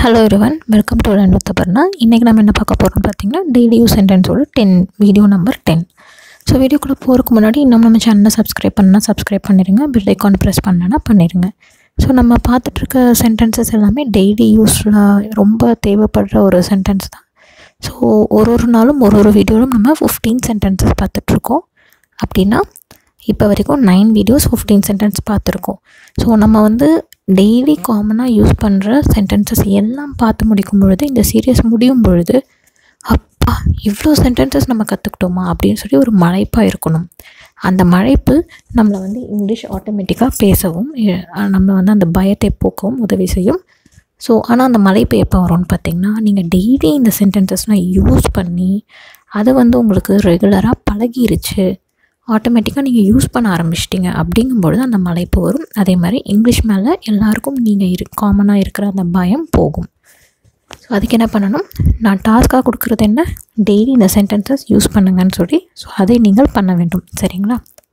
Hello everyone, welcome to Enroll with Abarna. இன்னைக்கு நம்ம என்ன பார்க்க போறோம் பாத்தீங்கன்னா daily use sentence ஓட 10 வீடியோ நம்பர் 10. ஸோ வீடியோக்குள்ள போறதுக்கு முன்னாடி இன்னும் நம்ம சேனலை சப்ஸ்கிரைப் பண்ணிடுங்க, பெல் ஐகான் ப்ரெஸ் பண்ணனா பண்ணிடுங்க. ஸோ நம்ம பார்த்துட்டு இருக்க சென்டென்சஸ் எல்லாமே டெய்லி யூஸ்ல ரொம்ப தேவைப்படுற ஒரு சென்டென்ஸ் தான். ஸோ ஒரு நாளும் ஒரு வீடியோவிலும் நம்ம 15 சென்டென்சஸ் பார்த்துட்ருக்கோம். அப்படின்னா இப்போ வரைக்கும் 9 வீடியோஸ் 15 சென்டென்ஸ் பார்த்துருக்கோம். ஸோ நம்ம டெய்லி காமனாக யூஸ் பண்ணுற சென்டென்சஸ் எல்லாம் பார்த்து முடிக்கும் பொழுது, இந்த சீரியஸ் முடியும் பொழுது, அப்பா இவ்வளோ சென்டென்சஸ் நம்ம கற்றுக்கிட்டோமா அப்படின்னு சொல்லி ஒரு மலைப்பாக இருக்கணும். அந்த மலைப்பு நம்மளை இங்கிலீஷ் ஆட்டோமேட்டிக்காக பேசவும் நம்ம அந்த பயத்தை போக்கவும் உதவி செய்யும். ஸோ ஆனால் அந்த மலைப்பு எப்போ வரும்னு பார்த்திங்கன்னா, நீங்கள் டெய்லி இந்த சென்டென்சஸ்லாம் யூஸ் பண்ணி அது உங்களுக்கு ரெகுலராக பழகிருச்சு, ஆட்டோமேட்டிக்காக நீங்கள் யூஸ் பண்ண ஆரம்பிச்சிட்டிங்க அப்படிங்கும்பொழுது அந்த மலைப்பு வரும். அதே மாதிரி இங்கிலீஷ் மேலே எல்லாருக்கும் நீங்கள் காமனாக இருக்கிற அந்த பயம் போகும். ஸோ அதுக்கு என்ன பண்ணணும், நான் டாஸ்க்காக கொடுக்குறது என்ன, டெய்லி இந்த சென்டென்சஸ் யூஸ் பண்ணுங்கன்னு சொல்லி ஸோ அதை நீங்கள் பண்ண வேண்டும். சரிங்களா?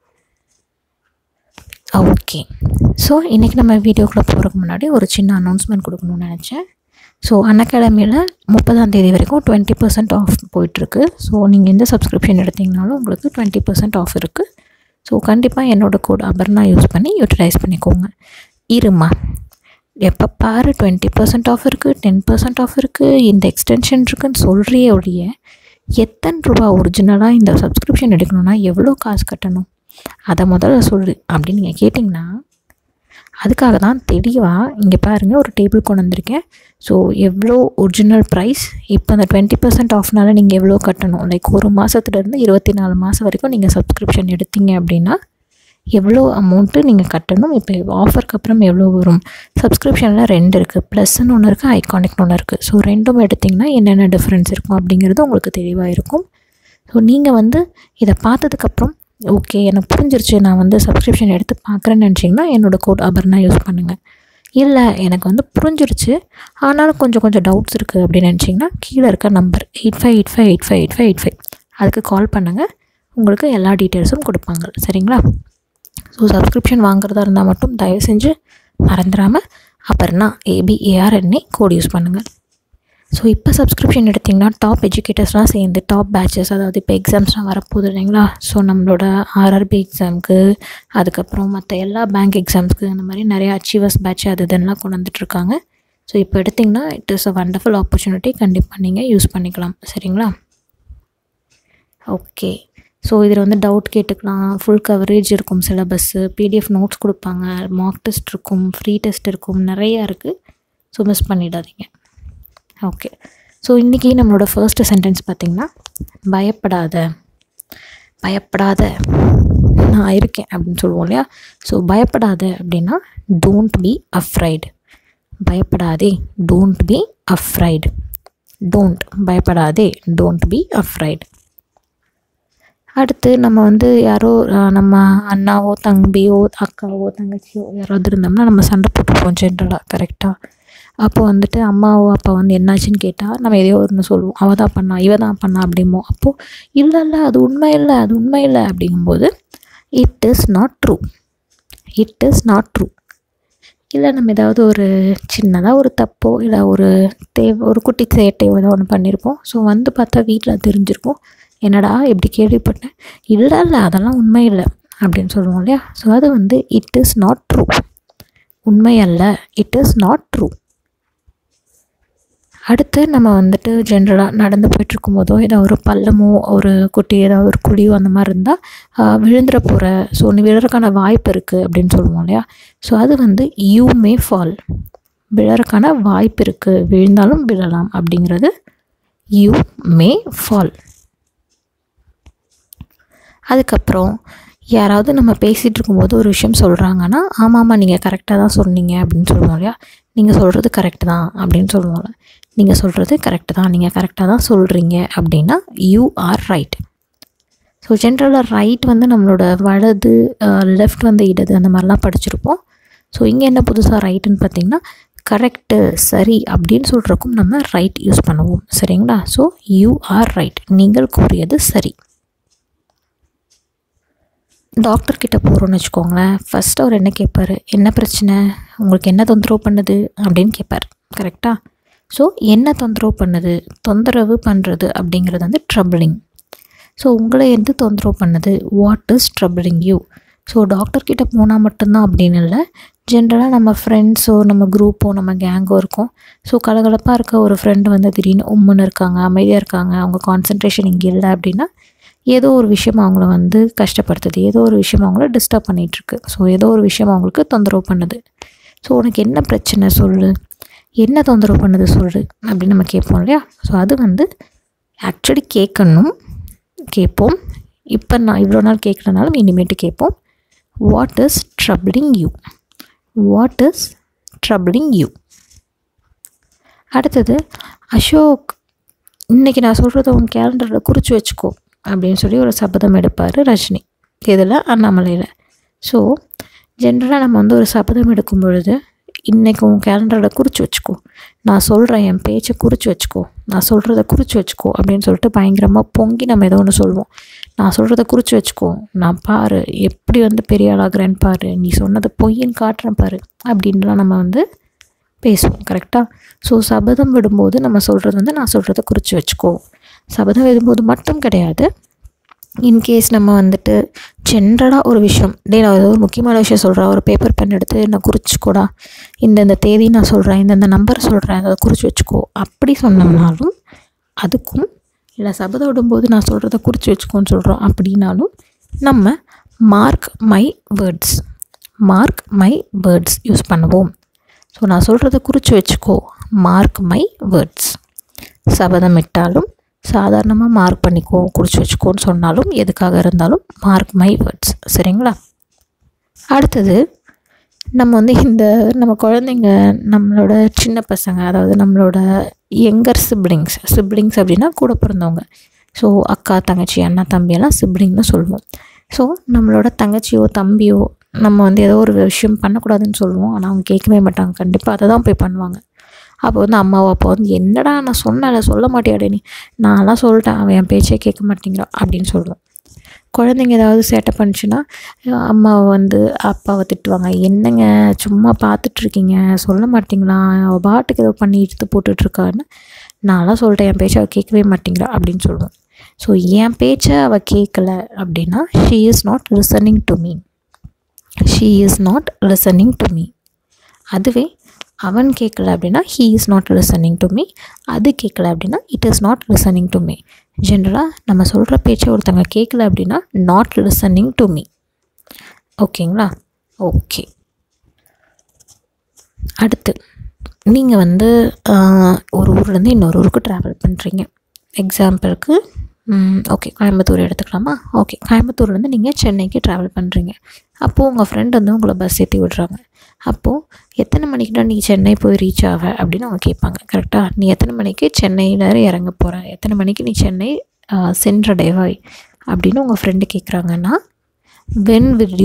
ஓகே. ஸோ இன்றைக்கி நம்ம வீடியோக்குள்ளே போகிறதுக்கு முன்னாடி ஒரு சின்ன அனௌன்ஸ்மெண்ட் கொடுக்கணும்னு நினச்சேன். ஸோ அன்அகாடமியில் 30ஆம் தேதி வரைக்கும் 20% ஆஃப் போயிட்டுருக்கு. ஸோ நீங்கள் எந்த சப்ஸ்கிரிப்ஷன் எடுத்திங்கனாலும் உங்களுக்கு 20% ஆஃப் இருக்குது. ஸோ கண்டிப்பாக என்னோடய கோட் அபர்னா யூஸ் பண்ணி யூட்டிலைஸ் பண்ணிக்கோங்க. இருமா, எப்போ பாரு 20% ஆஃப் இருக்குது, 10% ஆஃப் இருக்குது, இந்த எக்ஸ்டென்ஷன் இருக்குதுன்னு சொல்கிறியே ஒழிய எத்தனை ரூபா ஒரிஜினலாக இந்த சப்ஸ்கிரிப்ஷன் எடுக்கணுன்னா எவ்வளோ காசு கட்டணும் அதை முதல்ல சொல்லு அப்படின்னு நீங்கள் கேட்டிங்கன்னா, அதுக்காக தான் தெளிவாக இங்கே பாருங்கள் ஒரு டேபிள் கொண்டு வந்திருக்கேன். ஸோ எவ்வளோ ஒரிஜினல் ப்ரைஸ், இப்போ அந்த 20% ஆஃப்னால நீங்கள் எவ்வளோ கட்டணும், லைக் ஒரு மாதத்துலேருந்து 24 மாதம் வரைக்கும் நீங்கள் சப்ஸ்கிரிப்ஷன் எடுத்தீங்க அப்படின்னா எவ்வளோ அமௌண்ட்டு நீங்கள் கட்டணும், இப்போ ஆஃபருக்கு அப்புறம் எவ்வளோ வரும். சப்ஸ்கிரிப்ஷனில் 2 இருக்குது, ப்ளஸ்ன்னு ஒன்று இருக்குது, ஐகானிக்னு ஒன்று இருக்குது. ஸோ ரெண்டும் எடுத்திங்கன்னா என்னென்ன டிஃப்ரென்ஸ் இருக்கும் அப்படிங்கிறது உங்களுக்கு தெளிவாக இருக்கும். ஸோ நீங்கள் இதை பார்த்ததுக்கப்புறம் ஓகே எனக்கு புரிஞ்சிருச்சு, நான் சப்ஸ்கிரிப்ஷன் எடுத்து பார்க்குறேன்னு நினச்சிங்கன்னா என்னோடய கோட் அபர்னா யூஸ் பண்ணுங்கள். இல்லை எனக்கு புரிஞ்சிருச்சு ஆனாலும் கொஞ்சம் டவுட்ஸ் இருக்குது அப்படின்னு நினச்சிங்கன்னா கீழே இருக்க நம்பர் 8585858585 அதுக்கு கால் பண்ணுங்கள், உங்களுக்கு எல்லா டீட்டெயில்ஸும் கொடுப்பாங்க. சரிங்களா? ஸோ சப்ஸ்கிரிப்ஷன் வாங்குறதா இருந்தால் மட்டும் தயவு செஞ்சு மறந்துடாமல் அபர்னா ABARNA கோட் யூஸ் பண்ணுங்கள். ஸோ இப்போ சப்ஸ்கிரிப்ஷன் எடுத்திங்கன்னா டாப் எஜுகேட்டர்ஸ்லாம் சேர்ந்து டாப் பேட்சஸ், அதாவது இப்போ எக்ஸாம்ஸ்லாம் வரப்போகுது இல்லைங்களா? ஸோ நம்மளோட RRB எக்ஸாமுக்கு, அதுக்கப்புறம் மற்ற எல்லா பேங்க் எக்ஸாம்ஸ்க்கு, அந்த மாதிரி நிறையா அச்சீவர்ஸ் பேட்ச் அது இதெல்லாம் கொண்டு வந்துட்டுருக்காங்க. ஸோ இப்போ எடுத்திங்கன்னா it is a wonderful opportunity, கண்டிப்பாக நீங்கள் யூஸ் பண்ணிக்கலாம். சரிங்களா? ஓகே. ஸோ இதில் டவுட் கேட்டுக்கலாம், ஃபுல் கவரேஜ் இருக்கும், சிலபஸ்ஸு, PDF நோட்ஸ் கொடுப்பாங்க, மார்க் டெஸ்ட் இருக்கும், ஃப்ரீ டெஸ்ட் இருக்கும், நிறையா இருக்குது. ஸோ மிஸ் பண்ணிடாதீங்க. ஓகே. ஸோ இன்றைக்கி நம்மளோட ஃபர்ஸ்ட் சென்டென்ஸ் பார்த்திங்கன்னா, பயப்படாத நான் இருக்கேன் அப்படின்னு சொல்லுவோம் இல்லையா? ஸோ பயப்படாத அப்படின்னா டோன்ட் பி அஃப்ரைட். பயப்படாதே, டோன்ட் பி அஃப்ரைட். பயப்படாதே, டோன்ட் பி அஃப்ரைட். அடுத்து நம்ம யாரோ நம்ம அண்ணாவோ தம்பியோ அக்காவோ தங்கச்சியோ யாராவது இருந்தோம்னா நம்ம சண்டை போட்டுருப்போம் ஜென்ரலாக, கரெக்டாக? அப்போ அம்மாவோ அப்பா என்னாச்சுன்னு கேட்டால் நம்ம எதையோ ஒன்று சொல்லுவோம், அவள் தான் பண்ணா, இவ தான் பண்ணா அப்படிமோ. அப்போது இல்லை அது உண்மை இல்லை அப்படிங்கும்போது இட் இஸ் நாட் ட்ரூ. இல்லை நம்ம ஏதாவது ஒரு சின்னதாக ஒரு தப்போ இல்லை ஒரு குட்டி சேட்டையோ ஏதோ ஒன்று பண்ணியிருப்போம். ஸோ பார்த்தா வீட்டில் தெரிஞ்சிருக்கும், என்னடா இப்படி கேள்விப்பட்டேன், இல்லை அதெல்லாம் உண்மை இல்லை அப்படின்னு சொல்லுவோம் இல்லையா? ஸோ அது இட் இஸ் நாட் ட்ரூ, உண்மை அல்ல, இட் இஸ் நாட் ட்ரூ. அடுத்து நம்ம ஜென்ரலாக நடந்து போய்ட்டுருக்கும் போதோ ஏதாவது ஒரு பள்ளமோ ஒரு குட்டி ஏதாவது ஒரு குழியோ அந்த மாதிரி இருந்தால் விழுந்துட போகிற, ஸோ நீ விழுறதுக்கான வாய்ப்பு இருக்குது அப்படின்னு சொல்லுவோம் இல்லையா? ஸோ அது யூ மே ஃபால், விழறதுக்கான வாய்ப்பு இருக்குது, விழுந்தாலும் விழலாம் அப்படிங்கிறது யூ மே ஃபால். அதுக்கப்புறம் யாராவது நம்ம பேசிகிட்டு இருக்கும்போது ஒரு விஷயம் சொல்கிறாங்கன்னா, ஆமாம் நீங்கள் கரெக்டாக தான் சொன்னீங்க அப்படின்னு சொல்லுவோம் இல்லையா? நீங்கள் சொல்கிறது கரெக்டு தான் அப்படின்னு சொல்லுவோம்ல. நீங்கள் சொல்கிறது கரெக்டு தான், நீங்கள் கரெக்டாக தான் சொல்கிறீங்க அப்படின்னா யூ ஆர் ரைட். ஸோ ஜென்ரலாக ரைட் நம்மளோட வலது, லெஃப்ட் இடது அந்த மாதிரிலாம் படிச்சிருப்போம். ஸோ இங்கே என்ன புதுசாக ரைட்டுன்னு பார்த்திங்கன்னா, கரெக்டு, சரி அப்படின்னு சொல்கிறக்கும் நம்ம ரைட் யூஸ் பண்ணுவோம். சரிங்களா? ஸோ யூ ஆர் ரைட், நீங்கள் கூறியது சரி. டாக்டர்கிட்ட போகிறோன்னு வச்சுக்கோங்களேன், ஃபஸ்ட்டு அவர் என்ன கேட்பார், என்ன பிரச்சனை, உங்களுக்கு என்ன தொந்தரவு பண்ணுது அப்படின்னு கேட்பார். கரெக்டாக? ஸோ என்ன தொந்தரவு பண்ணுறது அப்படிங்கிறது வந்து ட்ரபிளிங். ஸோ உங்களை எது தொந்தரவு பண்ணுது, what is troubling you. So டாக்டர்கிட்ட போனால் மட்டும்தான் அப்படின்னு இல்லை, ஜென்ரலாக நம்ம ஃப்ரெண்ட்ஸோ நம்ம குரூப்போ நம்ம கேங்கோ இருக்கும். ஸோ கலகலப்பாக இருக்க ஒரு ஃப்ரெண்டு வந்து திடீர்னு உம்முன்னு இருக்காங்க, அமைதியாக இருக்காங்க, அவங்க கான்சன்ட்ரேஷன் இங்கே இல்லை அப்படின்னா ஏதோ ஒரு விஷயம் அவங்கள வந்து கஷ்டப்படுத்துது, ஏதோ ஒரு விஷயம் அவங்கள டிஸ்டர்ப் பண்ணிகிட்ருக்கு. ஸோ ஏதோ ஒரு விஷயம் அவங்களுக்கு தொந்தரவு பண்ணுது. ஸோ உனக்கு என்ன பிரச்சனை சொல்லு, என்ன தொந்தரவு பண்ணுது சொல்லு அப்படின்னு நம்ம கேட்போம் இல்லையா. ஸோ அது வந்து ஆக்சுவலி கேட்போம். இப்போ நான் இவ்வளோ நாள் கேட்குறனாலும் இனிமேட்டு கேட்போம். What is troubling you, what is troubling you. அடுத்தது, அசோக் இன்றைக்கி நான் சொல்கிறத உன் கேலண்டரில் குறித்து வச்சுக்கோ அப்படின்னு சொல்லி ஒரு சபதம் எடுப்பார் ரஜினி. இதில் அண்ணாமலையில். ஸோ ஜென்ரலாக நம்ம வந்து ஒரு சபதம் எடுக்கும் பொழுது, இன்றைக்கி உன் கேலண்டரில் குறித்து வச்சுக்கோ, நான் சொல்கிறேன், என் பேச்சை குறித்து வச்சுக்கோ, நான் சொல்கிறத குறித்து வச்சுக்கோ அப்படின்னு சொல்லிட்டு பயங்கரமாக பொங்கி நம்ம ஏதோ ஒன்று சொல்லுவோம். நான் சொல்கிறத குறித்து வச்சுக்கோ, நான் பாரு எப்படி வந்து பெரிய ஆளாகிறேன்னு பாரு, நீ சொன்னது பொய்ன்னு காட்டுறேன் பாரு அப்படின்லாம் நம்ம வந்து பேசுவோம். கரெக்டாக? ஸோ சபதம் விடும்போது நம்ம சொல்கிறது வந்து நான் சொல்கிறத குறித்து வச்சுக்கோ. சபதம் விடும்போது மட்டும் கிடையாது, இன்கேஸ் நம்ம வந்துட்டு ஜென்ரலாக ஒரு விஷயம், நான் ஏதோ ஒரு முக்கியமான விஷயம் சொல்கிறேன், ஒரு பேப்பர் பென் எடுத்து நான் குறிச்சிக்கோடா, இந்த தேதி நான் சொல்கிறேன், இந்த நம்பர் சொல்கிறேன், அதை குறித்து வச்சுக்கோ அப்படி சொன்னோம்னாலும் அதுக்கும், இல்லை சபதம் விடும்போது நான் சொல்கிறத குறித்து வச்சுக்கோன்னு சொல்கிறோம் அப்படின்னாலும் நம்ம மார்க் மை வேர்ட்ஸ் யூஸ் பண்ணுவோம். ஸோ நான் சொல்கிறத குறித்து வச்சுக்கோ, மார்க் மை வேர்ட்ஸ். சபதம் இட்டாலும் சாதாரணமாக மார்க் பண்ணிக்கோ, குறித்து வச்சுக்கோன்னு சொன்னாலும் எதுக்காக இருந்தாலும் மார்க் மை வேர்ட்ஸ். சரிங்களா? அடுத்தது, நம்ம வந்து நம்ம குழந்தைங்க, நம்மளோட சின்ன பசங்க, அதாவது நம்மளோட யங்கர் சிப்ளிங்ஸ் அப்படின்னா கூட பிறந்தவங்க. ஸோ அக்கா தங்கச்சி அண்ணா தம்பியெல்லாம் சிப்ளிங்னு சொல்லுவோம். ஸோ நம்மளோட தங்கச்சியோ தம்பியோ நம்ம வந்து ஏதோ ஒரு விஷயம் பண்ணக்கூடாதுன்னு சொல்லுவோம், ஆனால் அவங்க கேட்கவே மாட்டாங்க, கண்டிப்பாக அதை தான் போய் பண்ணுவாங்க. அப்போ வந்து அம்மாவோ அப்போ வந்து என்னடா நான் சொன்னல, சொல்ல மாட்டியாடே நீ, நான்லாம் சொல்லிட்டேன், அவன் என் பேச்சே கேட்க மாட்டேங்கிறான் அப்படின்னு சொல்லுவோம். குழந்தைங்க ஏதாவது சேட்டை பண்ணிச்சுன்னா அம்மாவை வந்து அப்பாவை திட்டுவாங்க, என்னங்க சும்மா பார்த்துட்ருக்கீங்க, சொல்ல மாட்டிங்களா, அவள் பாட்டுக்கு ஏதோ பண்ணி எடுத்து போட்டுட்ருக்கான்னு. நான்லாம் சொல்லிட்டேன், என் பேச்சை அவள் கேட்கவே மாட்டேங்கிறா அப்படின்னு சொல்லுவோம். ஸோ என் பேச்சை அவள் கேட்கலை அப்படின்னா she is not listening to me. அதுவே அவன் கேட்கல அப்படின்னா he is not listening to me. அது கேட்கல அப்படின்னா it is not listening to me. ஜென்ரலாக நம்ம சொல்கிற பேச்சை ஒருத்தவங்க கேட்கல அப்படின்னா நாட் லிசனிங் டு மீ. ஓகேங்களா? ஓகே. அடுத்து, நீங்கள் வந்து ஒரு ஊர்லேருந்து இன்னொரு ஊருக்கு ட்ராவல் பண்ணுறீங்க. எக்ஸாம்பிளுக்கு ஓகே கோயம்புத்தூர் எடுத்துக்கலாமா? ஓகே, கோயம்புத்தூர்லேருந்து நீங்கள் சென்னைக்கு ட்ராவல் பண்ணுறீங்க. அப்போது உங்கள் ஃப்ரெண்ட் வந்து உங்களை பஸ் ஏற்றி விடுறாங்க. அப்போது எத்தனை மணிக்குடா நீ சென்னை போய் ரீச் ஆக அப்படின்னு அவங்க கேட்பாங்க. கரெக்டாக? நீ எத்தனை மணிக்கு சென்னையில் இறங்க போகிற, எத்தனை மணிக்கு நீ சென்னை சென்றடைவாய் அப்படின்னு உங்கள் ஃப்ரெண்டு கேட்குறாங்கன்னா when will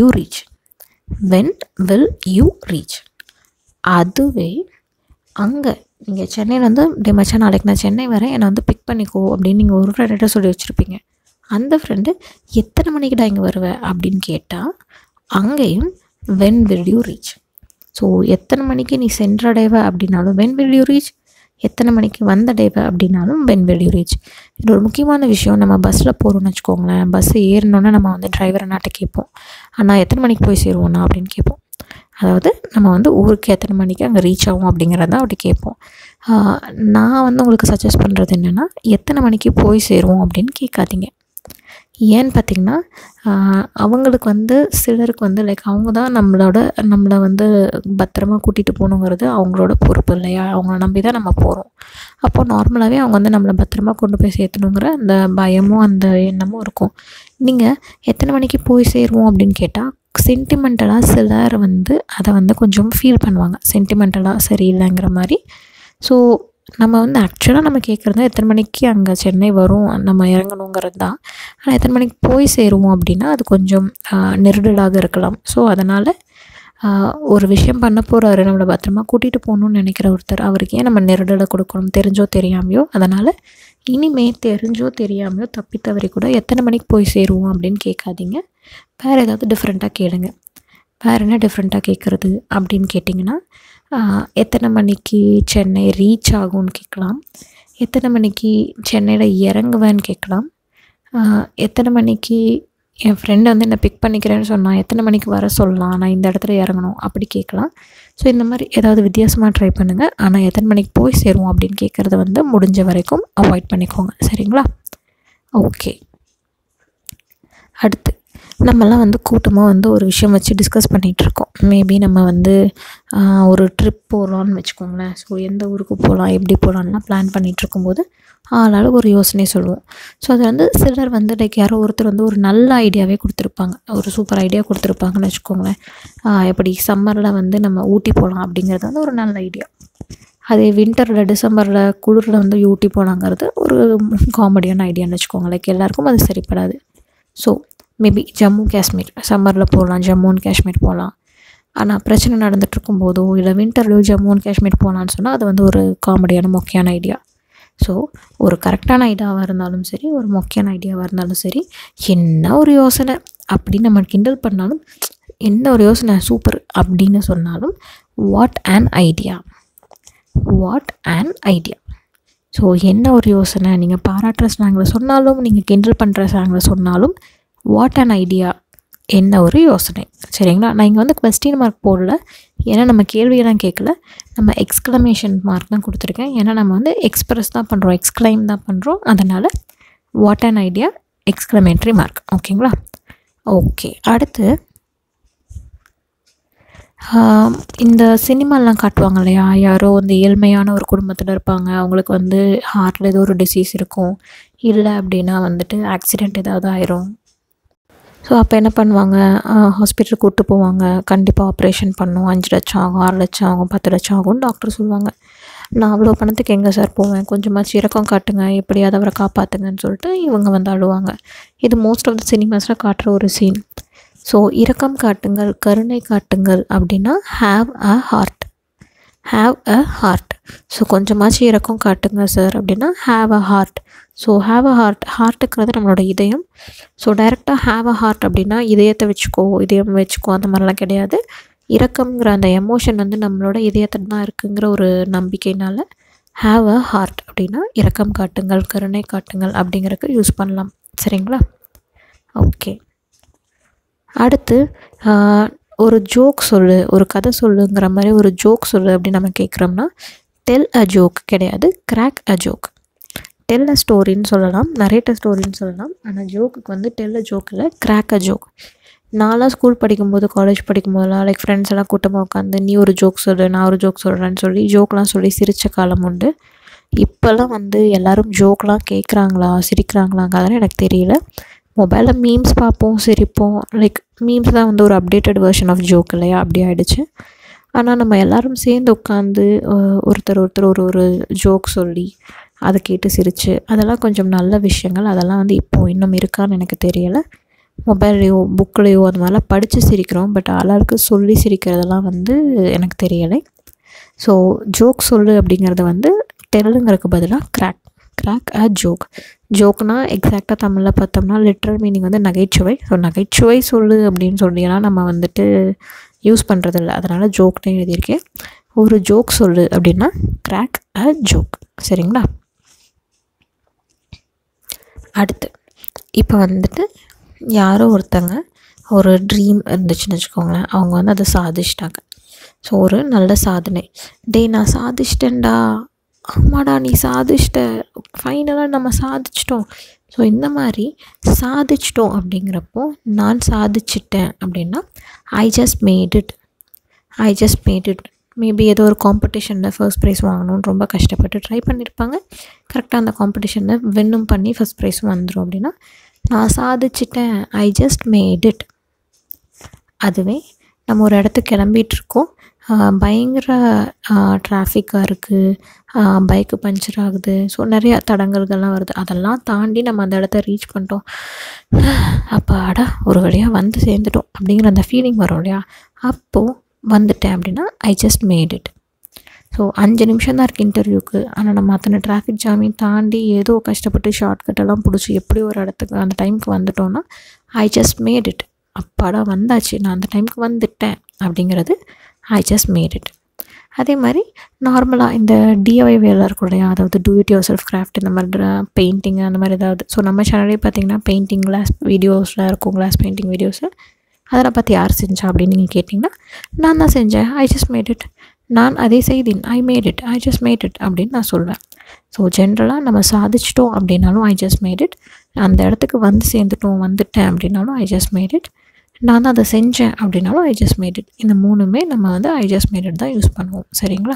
you reach. அதுவே அங்கே நீங்கள் சென்னையில் வந்து டே மச்சான் நாளைக்கு நான் சென்னை வரேன், என்னை வந்து பிக் பண்ணிக்கோ அப்படின்னு நீங்கள் ஒரு ஃப்ரெண்ட்ட சொல்லி வச்சுருப்பீங்க. அந்த ஃப்ரெண்டு எத்தனை மணிக்குடா இங்கே வருவேன் அப்படின்னு கேட்டால் அங்கேயும் when will you reach. So எத்தனை மணிக்கு நீ சென்றடைவ அப்படின்னாலும் when will you reach, எத்தனை மணிக்கு வந்தடைவ அப்படின்னாலும் when will you reach. இது ஒரு முக்கியமான விஷயம். நம்ம பஸ்ஸில் போகிறோம்னு வச்சுக்கோங்களேன், பஸ்ஸு ஏறினோன்னே நம்ம வந்து டிரைவரை நாட்டை கேட்போம், ஆனால் எத்தனை மணிக்கு போய் சேருவோண்ணா அப்படின்னு கேட்போம். அதாவது நம்ம வந்து ஊருக்கு எத்தனை மணிக்கு அங்கே ரீச் ஆகும் அப்படிங்கிறத அப்படி கேட்போம். நான் வந்து உங்களுக்கு சஜஸ்ட் பண்ணுறது என்னென்னா, எத்தனை மணிக்கு போய் சேருவோம் அப்படின்னு கேட்காதீங்க. ஏன்னு பார்த்திங்கன்னா அவங்களுக்கு வந்து சிலருக்கு வந்து லைக் அவங்க தான் நம்மளை வந்து பத்திரமா கூட்டிகிட்டு போகணுங்கிறது அவங்களோட பொறுப்பு இல்லையா, அவங்கள நம்பி தான் நம்ம போகிறோம். அப்போது நார்மலாகவே அவங்க வந்து நம்மளை பத்திரமா கொண்டு போய் சேர்த்தணுங்கிற அந்த பயமும் அந்த எண்ணமும் இருக்கும். நீங்கள் எத்தனை மணிக்கு போய் சேருவோம் அப்படின்னு கேட்டால் சென்டிமெண்டலாக சிலர் வந்து அதை வந்து கொஞ்சம் ஃபீல் பண்ணுவாங்க, சென்டிமெண்டலாக சரியில்லைங்கிற மாதிரி. ஸோ நம்ம வந்து ஆக்சுவலாக நம்ம கேட்குறது எத்தனை மணிக்கு அங்கே சென்னை வரும் நம்ம இறங்கணுங்கிறது தான். ஆனால் எத்தனை மணிக்கு போய் சேருவோம் அப்படின்னா அது கொஞ்சம் நெருடலாக இருக்கலாம். ஸோ அதனால் ஒரு விஷயம் பண்ண போகிறாரு, நம்மளை பத்திரமா கூட்டிகிட்டு போகணுன்னு நினைக்கிற ஒருத்தர், அவருக்கு ஏன் நம்ம நெருடலை கொடுக்கணும், தெரிஞ்சோ தெரியாமையோ. அதனால் இனிமேல் தெரிஞ்சோ தெரியாமையோ தப்பி தவறி கூட எத்தனை மணிக்கு போய் சேருவோம் அப்படின்னு கேட்காதீங்க, வேறு ஏதாவது டிஃப்ரெண்ட்டாக கேளுங்க. வேறு என்ன டிஃப்ரெண்ட்டாக கேட்குறது அப்படின்னு கேட்டிங்கன்னா, எத்தனை மணிக்கு சென்னை ரீச் ஆகும்னு கேட்கலாம், எத்தனை மணிக்கு சென்னையில் இறங்குவேன்னு கேட்கலாம், எத்தனை மணிக்கு என் ஃப்ரெண்டு வந்து என்னை பிக் பண்ணிக்கிறேன்னு சொன்னால் எத்தனை மணிக்கு வர சொல்லலாம், நான் இந்த இடத்துல இறங்கணும் அப்படி கேட்கலாம். ஸோ இந்த மாதிரி ஏதாவது வித்தியாசமாக ட்ரை பண்ணுங்கள். ஆனால் எத்தனை மணிக்கு போய் சேருவோம் அப்படின்னு கேட்குறத வந்து முடிஞ்ச வரைக்கும் அவாய்ட் பண்ணிக்கோங்க. சரிங்களா? ஓகே. அடுத்து நம்மலாம் வந்து கூட்டமாக வந்து ஒரு விஷயம் வச்சு டிஸ்கஸ் பண்ணிகிட்ருக்கோம். மேபி நம்ம வந்து ஒரு ட்ரிப் போகலான்னு வச்சுக்கோங்களேன். ஸோ எந்த ஊருக்கு போகலாம், எப்படி போகலான்லாம் பிளான் பண்ணிகிட்ருக்கும்போது ஆளால் ஒரு யோசனை சொல்லுவோம். ஸோ அது வந்து சிலர் வந்து லைக் யாரோ ஒருத்தர் வந்து ஒரு நல்ல ஐடியாவே கொடுத்துருப்பாங்க, ஒரு சூப்பர் ஐடியா கொடுத்துருப்பாங்கன்னு வச்சுக்கோங்களேன். எப்படி சம்மரில் வந்து நம்ம ஊட்டி போகலாம் அப்படிங்கிறது வந்து ஒரு நல்ல ஐடியா. அதே வின்டரில் டிசம்பரில் குளிரில் வந்து ஊட்டி போகலாங்கிறது ஒரு காமெடியான ஐடியான்னு வச்சுக்கோங்க. லைக் எல்லாேருக்கும் அது சரிப்படாது. ஸோ மேபி ஜம்மு காஷ்மீர் சம்மரில் போகலாம், ஜம்மு அண்ட் காஷ்மீர் போகலாம். ஆனால் பிரச்சனை நடந்துகிட்ருக்கும் போதோ இல்லை வின்டர்லையோ ஜம்மு அண்ட் காஷ்மீர் போகலான்னு சொன்னால் அது வந்து ஒரு காமெடியான மொக்கையான ஐடியா. ஸோ ஒரு கரெக்டான ஐடியாவாக இருந்தாலும் சரி, ஒரு மொக்கையான ஐடியாவாக இருந்தாலும் சரி, என்ன ஒரு யோசனை அப்படின்னு நம்ம கிண்டல் பண்ணாலும், என்ன ஒரு யோசனை சூப்பர் அப்படின்னு சொன்னாலும், what an idea, what an idea. So என்ன ஒரு யோசனை, நீங்கள் பாராட்டுற ஸ்லாங்கில் சொன்னாலும், நீங்கள் கிண்டல் பண்ணுற ஸ்லாங்கில் சொன்னாலும், வாட் அன் ஐடியா, என்ன ஒரு யோசனை. சரிங்களா? நான் இங்கே வந்து கொஸ்டின் மார்க் போடல, ஏன்னா நம்ம கேள்வியெல்லாம் கேட்கல, நம்ம எக்ஸ்க்ளமேஷன் மார்க் தான் கொடுத்துருக்கேன். ஏன்னா நம்ம வந்து எக்ஸ்ப்ரெஸ் தான் பண்ணுறோம், எக்ஸ்க்ளைம் தான் பண்ணுறோம். அதனால் what an idea exclamatory mark. ஓகேங்களா? ஓகே. அடுத்து இந்த சினிமாலாம் காட்டுவாங்க இல்லையா, யாரோ வந்து ஏழ்மையான ஒரு குடும்பத்தில் இருப்பாங்க, அவங்களுக்கு வந்து ஹார்ட்டில் ஏதோ ஒரு டிசீஸ் இருக்கும், இல்லை அப்படின்னா வந்துட்டு ஆக்சிடெண்ட் ஏதாவது ஆயிரும். ஸோ அப்போ என்ன பண்ணுவாங்க, ஹாஸ்பிட்டலுக்கு கூப்பிட்டு போவாங்க, கண்டிப்பாக ஆப்ரேஷன் பண்ணும், 5 லட்சம் ஆகும், 6 லட்சம் ஆகும், 10 லட்சம் ஆகும்னு டாக்டர் சொல்லுவாங்க. நான் அவ்வளோ பணத்துக்கு எங்கே சார் போவேன், கொஞ்சமாச்சு இரக்கம் காட்டுங்க, எப்படியாவது அவரை காப்பாற்றுங்கன்னு சொல்லிட்டு இவங்க வந்து அழுவாங்க. இது மோஸ்ட் ஆஃப் த சினிமாஸில் காட்டுற ஒரு சீன். ஸோ இரக்கம் காட்டுங்கள், கருணை காட்டுங்கள் அப்படின்னா have a heart, have a heart. So கொஞ்சமாச்சு இரக்கம் காட்டுங்க சார் அப்படின்னா have a heart. So have a heart, ஹார்ட்டுங்கிறது நம்மளோட இதயம். ஸோ டைரெக்டாக ஹாவ் அ ஹார்ட் அப்படின்னா இதயத்தை வச்சுக்கோ, இதயம் வச்சுக்கோ அந்த மாதிரிலாம் கிடையாது. இரக்கம்ங்கிற அந்த எமோஷன் வந்து நம்மளோட இதயத்தில் தான் இருக்குங்கிற ஒரு நம்பிக்கையினால் ஹாவ் அ ஹார்ட் அப்படின்னா இரக்கம் காட்டுங்கள், கருணை காட்டுங்கள் அப்படிங்கிறதுக்கு யூஸ் பண்ணலாம். சரிங்களா? ஓகே. அடுத்து ஒரு ஜோக் சொல்லு, ஒரு கதை சொல்லுங்கிற மாதிரி ஒரு ஜோக் சொல்லு அப்படின்னு நம்ம கேட்குறோம்னா டெல் அ ஜோக் கிடையாது, crack a joke. Tell a ஸ்டோரின்னு சொல்லலாம், நரேட் அ ஸ்டோரின்னு சொல்லலாம். ஆனால் ஜோக்குக்கு வந்து டெல் அ ஜோக் இல்லை, கிராக் அ ஜோக். நான்லாம் ஸ்கூல் படிக்கும்போது, காலேஜ் படிக்கும்போதெல்லாம் லைக் ஃப்ரெண்ட்ஸ் எல்லாம் கூட்டமாக உட்காந்து நீ ஒரு ஜோக் சொல்லு, நான் ஒரு ஜோக் சொல்கிறேன்னு சொல்லி ஜோக்லாம் சொல்லி சிரித்த காலம் உண்டு. இப்போல்லாம் வந்து எல்லோரும் ஜோக்லாம் கேட்குறாங்களா சிரிக்கிறாங்களாங்க அதெல்லாம் எனக்கு தெரியல. மொபைலில் மீம்ஸ் பார்ப்போம், சிரிப்போம். லைக் மீம்ஸ் தான் வந்து ஒரு அப்டேட்டட் வெர்ஷன் ஆஃப் ஜோக் இல்லையா, அப்படி ஆகிடுச்சு. ஆனால் நம்ம எல்லோரும் சேர்ந்து உட்காந்து ஒருத்தர் ஒரு ஜோக் சொல்லி அதை கேட்டு சிரித்து அதெல்லாம் கொஞ்சம் நல்ல விஷயங்கள். அதெல்லாம் வந்து இப்போது இன்னும் இருக்கான்னு எனக்கு தெரியலை. மொபைல்லையோ புக்லேயோ அது மாதிரிலாம் படித்து சிரிக்கிறோம், பட் ஆளாருக்கு சொல்லி சிரிக்கிறதெல்லாம் வந்து எனக்கு தெரியலை. ஸோ ஜோக் சொல்லு அப்படிங்கிறது வந்து டெல்லுங்கிறதுக்கு பதிலாக கிராக் அ ஜோக். ஜோக்னால் எக்ஸாக்டாக தமிழில் பார்த்தோம்னா லிட்ரல் மீனிங் வந்து நகைச்சுவை. ஸோ நகைச்சுவை சொல்லு அப்படின்னு சொல்லியெல்லாம் நம்ம வந்துட்டு யூஸ் பண்ணுறதில்ல, அதனால் ஜோக்னே எழுதியிருக்கேன். ஒரு ஜோக் சொல்லு அப்படின்னா கிராக் அ ஜோக். சரிங்களா? அடுத்து இப்போ வந்துட்டு யாரோ ஒருத்தங்க ஒரு ட்ரீம் இருந்துச்சுன்னு வச்சுக்கோங்களேன், அவங்க வந்து அதை சாதிச்சிட்டாங்க. ஸோ ஒரு நல்ல சாதனை, நான் சாதிச்சிட்டேன்டா, ஆமாடா நீ சாதிச்சிட்ட, ஃபைனலாக நம்ம சாதிச்சிட்டோம். ஸோ இந்த மாதிரி சாதிச்சிட்டோம் அப்படிங்கிறப்போ நான் சாதிச்சிட்டேன் அப்படின்னா I just made it. Maybe ஏதோ ஒரு காம்படிஷனில் ஃபர்ஸ்ட் ப்ரைஸ் வாங்கணும்னு ரொம்ப கஷ்டப்பட்டு ட்ரை பண்ணியிருப்பாங்க, கரெக்டாக அந்த காம்படிஷனில் வின்னும் பண்ணி ஃபர்ஸ்ட் ப்ரைஸும் வந்துடும் அப்படின்னா நான் சாதிச்சிட்டேன், ஐ ஜஸ்ட் மேட் இட். அதுவே நம்ம ஒரு இடத்துக்கு கிளம்பிகிட்ருக்கோம், பயங்கர டிராஃபிக்காக இருக்குது, பைக்கு பஞ்சர் ஆகுது, ஸோ நிறையா தடங்கல்கள்லாம் வருது. அதெல்லாம் தாண்டி நம்ம அந்த இடத்த ரீச் பண்ணிட்டோம், அப்பாடா ஒரு வழியாக வந்து சேர்ந்துட்டோம் அப்படிங்கிற அந்த ஃபீலிங் வரும் இல்லையா, அப்போது வந்துட்டேன் அப்படின்னா I just made it. So 5 நிமிஷம் தான் இருக்குது இன்டர்வியூக்கு, ஆனால் நம்ம அத்தனை டிராஃபிக் ஜாமையும் தாண்டி ஏதோ கஷ்டப்பட்டு ஷார்ட்கட்டெல்லாம் பிடிச்சி எப்படி ஒரு இடத்துக்கு அந்த டைமுக்கு வந்துட்டோன்னா ஐ ஜஸ்ட் மேட் இட். அப்பாடா வந்தாச்சு, நான் அந்த டைமுக்கு வந்துட்டேன் அப்படிங்கிறது ஐ ஜஸ்ட் மேட் இட். அதே மாதிரி நார்மலாக இந்த டிஐஒய் வேலை இருக்கும் இல்லையா, அதாவது do it yourself craft, இந்த மாதிரி பெயிண்டிங் அந்த மாதிரி ஏதாவது. ஸோ நம்ம சேனலே பார்த்திங்கன்னா பெயிண்டிங் கிளாஸ் வீடியோஸில் இருக்கும், கிளாஸ் பெயிண்டிங் வீடியோஸு. அதெல்லாம் பார்த்து யார் செஞ்சா அப்படின்னு நீங்கள் கேட்டிங்கன்னா, நான் தான் செஞ்சேன், ஐ ஜஸ்ட் மேட் இட். நான் அதை செய்தேன், I made it, I just made it அப்படின்னு நான் சொல்வேன். ஸோ ஜென்ரலாக நம்ம சாதிச்சிட்டோம் அப்படின்னாலும் ஐ ஜஸ்ட் மேட் இட், அந்த இடத்துக்கு வந்து வந்துட்டேன் அப்படின்னாலும் ஐ ஜஸ்ட் மேட் இட், நான் தான் அதை செஞ்சேன் அப்படின்னாலும் ஐ ஜஸ்ட் மேட் இட். இந்த மூணுமே நம்ம வந்து ஐ ஜஸ்ட் மேட் இட் தான் யூஸ் பண்ணுவோம். சரிங்களா?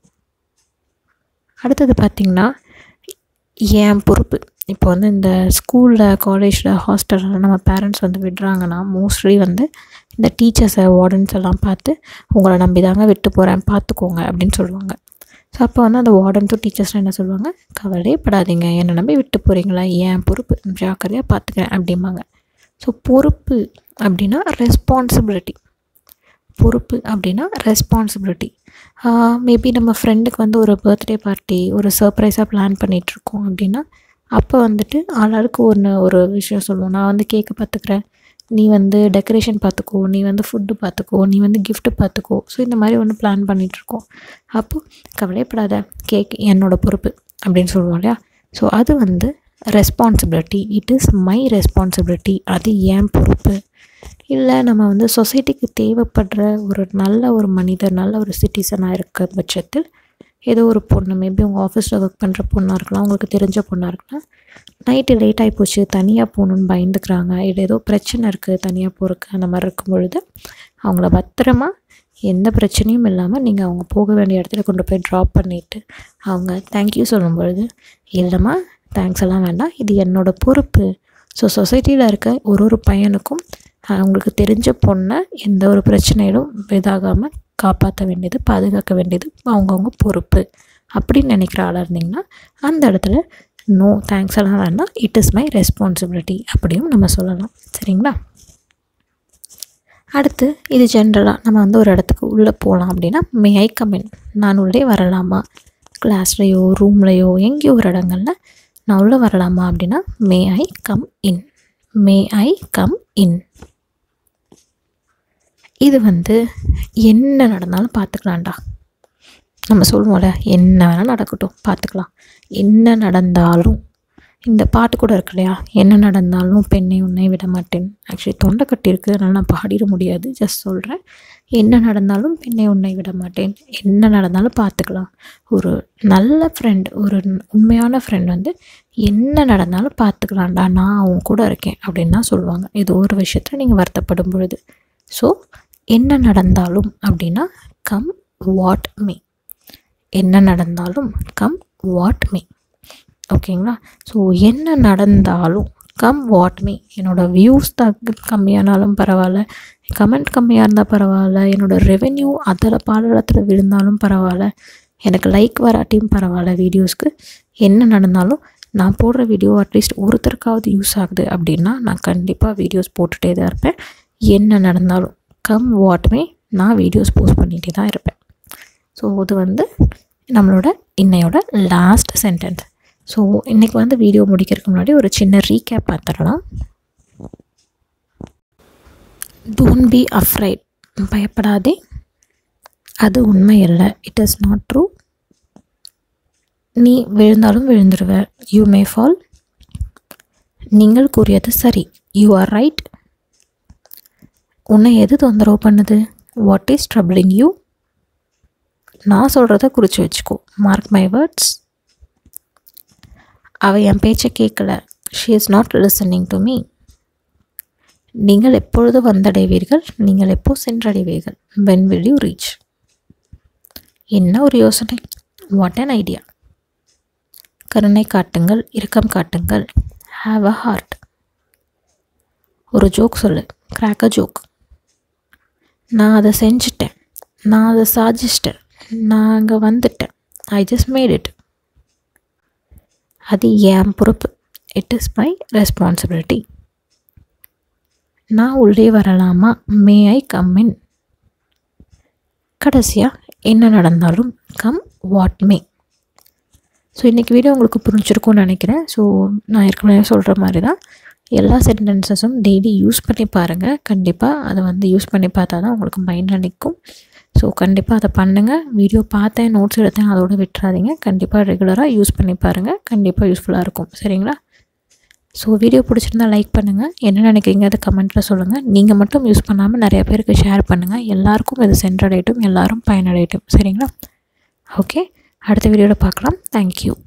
அடுத்தது பார்த்திங்கன்னா என் பொறுப்பு. இப்போ வந்து இந்த ஸ்கூலில், காலேஜில், ஹாஸ்டலில் நம்ம பேரண்ட்ஸ் வந்து விடுறாங்கன்னா மோஸ்ட்லி வந்து இந்த டீச்சர்ஸை, வார்டன்ஸ் எல்லாம் பார்த்து உங்களை நம்பி தாங்க விட்டு போகிறேன், பார்த்துக்கோங்க அப்படின்னு சொல்லுவாங்க. ஸோ அப்போ வந்து அந்த வார்டன்ஸும் டீச்சர்ஸ்லாம் என்ன சொல்லுவாங்க, கவலைப்படாதீங்க, என்னை நம்பி விட்டு போகிறீங்களா, என் பொறுப்பு, ஜாக்கிரதையாக பார்த்துக்கிறேன் அப்படிம்பாங்க. ஸோ பொறுப்பு அப்படின்னா ரெஸ்பான்சிபிலிட்டி. பொறுப்பு அப்படின்னா ரெஸ்பான்சிபிலிட்டி. மேபி நம்ம ஃப்ரெண்டுக்கு வந்து ஒரு பர்த்டே பார்ட்டி, ஒரு சர்ப்ரைஸாக பிளான் பண்ணிகிட்ருக்கோம் அப்படின்னா அப்போ வந்துட்டு ஆளாளுக்கு ஒரு விஷயம் சொல்லுவோம். நான் வந்து கேக்கு பார்த்துக்கிறேன், நீ வந்து டெக்கரேஷன் பார்த்துக்கோ, நீ வந்து ஃபுட்டு பார்த்துக்கோ, நீ வந்து கிஃப்ட்டு பார்த்துக்கோ. ஸோ இந்த மாதிரி ஒன்று பிளான் பண்ணிகிட்ருக்கோம். அப்போது கவலைப்படாத, கேக் என்னோடய பொறுப்பு அப்படின்னு சொல்லுவோம் இல்லையா. ஸோ அது வந்து responsibility. It is my responsibility, அது என் பொறுப்பு. இல்லை நம்ம வந்து சொசைட்டிக்கு தேவைப்படுற நல்ல ஒரு மனிதர், நல்ல ஒரு சிட்டிசனாக இருக்க பட்சத்தில் ஏதோ ஒரு பொண்ணு, மேபி உங்கள் ஆஃபீஸில் ஒர்க் பண்ணுற பொண்ணாக இருக்கலாம், உங்களுக்கு தெரிஞ்ச பொண்ணாக இருக்கலாம், நைட்டு லேட் ஆகி போச்சு, தனியாக போகணுன்னு பயந்துக்கிறாங்க, இல்லை ஏதோ பிரச்சனை இருக்குது தனியாக போகிறக்கு, அந்த மாதிரி இருக்கும் பொழுது அவங்கள பத்திரமா எந்த பிரச்சனையும் இல்லாமல் நீங்கள் அவங்க போக வேண்டிய இடத்துல கொண்டு போய் ட்ராப் பண்ணிவிட்டு அவங்க தேங்க்யூ சொல்லும் பொழுது, இல்லைம்மா தேங்க்ஸ் எல்லாம் வேண்டாம், இது என்னோடய பொறுப்பு. ஸோ சொசைட்டியில் இருக்க ஒரு பையனுக்கும் அவங்களுக்கு தெரிஞ்ச பொண்ணை எந்த ஒரு பிரச்சனையிலும் இதாகாமல் காப்பாற்ற வேண்டியது, பாதுகாக்க வேண்டியது அவங்கவுங்க பொறுப்பு அப்படின்னு நினைக்கிற ஆளாக இருந்திங்கன்னா அந்த இடத்துல நோ தேங்க்ஸ் எல்லாம் வேண்டாம், இட் இஸ் மை ரெஸ்பான்சிபிலிட்டி அப்படியும் நம்ம சொல்லலாம். சரிங்களா? அடுத்து இது ஜென்ரலாக நம்ம வந்து ஒரு இடத்துக்கு உள்ளே போகலாம் அப்படின்னா மே ஐ கம் இன், நான் உள்ளே வரலாமா, கிளாஸ்லேயோ ரூம்லேயோ எங்கேயோ ஒரு இடங்களில் நான் உள்ளே வரலாமா அப்படின்னா மே I come in, May I come in. இது வந்து என்ன நடந்தாலும் பார்த்துக்கலாம்டா, நம்ம சொல்லுவோம்ல, என்ன வேணால் நடக்கட்டும் பார்த்துக்கலாம், என்ன நடந்தாலும். இந்த பாட்டு கூட இருக்கு இல்லையா, என்ன நடந்தாலும் பெண்ணை உன்னை விட மாட்டேன். ஆக்சுவலி தொண்டை கட்டியிருக்கு, அதனால் நான் பாடிட முடியாது, ஜஸ்ட் சொல்கிறேன். என்ன நடந்தாலும் பெண்ணை உன்னை விட மாட்டேன், என்ன நடந்தாலும் பார்த்துக்கலாம். ஒரு நல்ல ஃப்ரெண்ட், ஒரு உண்மையான ஃப்ரெண்ட் வந்து என்ன நடந்தாலும் பார்த்துக்கலாம்டா, நான் அவங்க கூட இருக்கேன் அப்படின்னு தான் சொல்லுவாங்க. ஏதோ ஒரு விஷயத்தில் நீங்கள் வருத்தப்படும் பொழுது. ஸோ என்ன நடந்தாலும் அப்படின்னா கம் வாட் மீ, என்ன நடந்தாலும் கம் வாட் மீ. ஓகேங்களா? ஸோ என்ன நடந்தாலும் கம் வாட் மீ. என்னோடய வியூஸ் கம்மியானாலும் பரவாயில்ல, கமெண்ட் கம்மியாக இருந்தால் பரவாயில்ல, என்னோடய ரெவென்யூ அதில் பாடத்தில் விழுந்தாலும் பரவாயில்ல, எனக்கு லைக் வராட்டியும் பரவாயில்ல, வீடியோஸ்க்கு என்ன நடந்தாலும் நான் போடுற வீடியோ அட்லீஸ்ட் ஒருத்தருக்காவது யூஸ் ஆகுது அப்படின்னா நான் கண்டிப்பாக வீடியோஸ் போட்டுகிட்டே தான் இருப்பேன். என்ன நடந்தாலும் கம் வாட் மீ, நான் வீடியோஸ் போஸ்ட் பண்ணிகிட்டே தான் இருப்பேன். ஸோ இது வந்து நம்மளோட இன்னையோட லாஸ்ட் சென்டென்ஸ். ஸோ இன்றைக்கி வந்து வீடியோ முடிக்கிறதுக்கு முன்னாடி ஒரு சின்ன ரீகேப் பார்த்துடலாம். டோன்ட் பி அஃப்ரைட், பயப்படாதே, அது உண்மை இல்லை, இட் இஸ் நாட் ட்ரூ. நீ விழுந்தாலும் விழுந்துருவ, யூ மே ஃபால், நீங்கள் கூறியது சரி, யூ ஆர் ரைட். உன்னை எது தொந்தரவு பண்ணுது, வாட் இஸ் ட்ரபிளிங் யூ, நான் சொல்கிறத குறித்து வச்சுக்கோ, மார்க் மை வேர்ட்ஸ். அவள் என் பேச்சை கேட்கல, she is not listening to me. நீங்கள் எப்பொழுது வந்தடைவீர்கள், நீங்கள் எப்போ சென்றடைவீர்கள், வென் வில் யூ ரீச். என்ன ஒரு யோசனை, வாட் அன் ஐடியா. கருணை காட்டுங்கள், இரக்கம் காட்டுங்கள், ஹாவ் அ ஹார்ட். ஒரு ஜோக் சொல்லு, கிராக் அ ஜோக். நான் அதை செஞ்சிட்டேன், நான் அதை சாதிச்சிட்டேன், நான் அங்கே வந்துட்டேன், ஐ ஜஸ்ட் மேட் இட், அது என் பொறுப்பு, இட் இஸ் மை ரெஸ்பான்சிபிலிட்டி. நான் உள்ளே வரலாமா, மே ஐ கம் இன். கடைசியாக என்ன நடந்தாலும் கம் வாட் மே. ஸோ இன்றைக்கி வீடியோ உங்களுக்கு புரிஞ்சிருக்கும்னு நினைக்கிறேன். ஸோ நான் ஏற்கனவே சொல்கிற மாதிரி தான், எல்லா சென்டென்சஸும் டெய்லி யூஸ் பண்ணி பாருங்கள். கண்டிப்பாக அதை வந்து யூஸ் பண்ணி பார்த்தா தான் உங்களுக்கு மைண்டில் நிற்கும். ஸோ கண்டிப்பாக அதை பண்ணுங்கள். வீடியோ பார்த்தேன், நோட்ஸ் எடுத்தேன் அதோடு விட்டுறாதீங்க. கண்டிப்பாக ரெகுலராக யூஸ் பண்ணி பாருங்கள். கண்டிப்பாக யூஸ்ஃபுல்லாக இருக்கும். சரிங்களா? ஸோ வீடியோ பிடிச்சிருந்தா லைக் பண்ணுங்கள். என்ன நினைக்கிறீங்க அதை கமெண்ட்டில் சொல்லுங்கள். நீங்கள் மட்டும் யூஸ் பண்ணாமல் நிறைய பேருக்கு ஷேர் பண்ணுங்கள். எல்லாருக்கும் இது சென்றடையட்டும், எல்லோரும் பயனடையட்டும். சரிங்களா? ஓகே, அடுத்த வீடியோவில் பார்க்கலாம். தேங்க்யூ.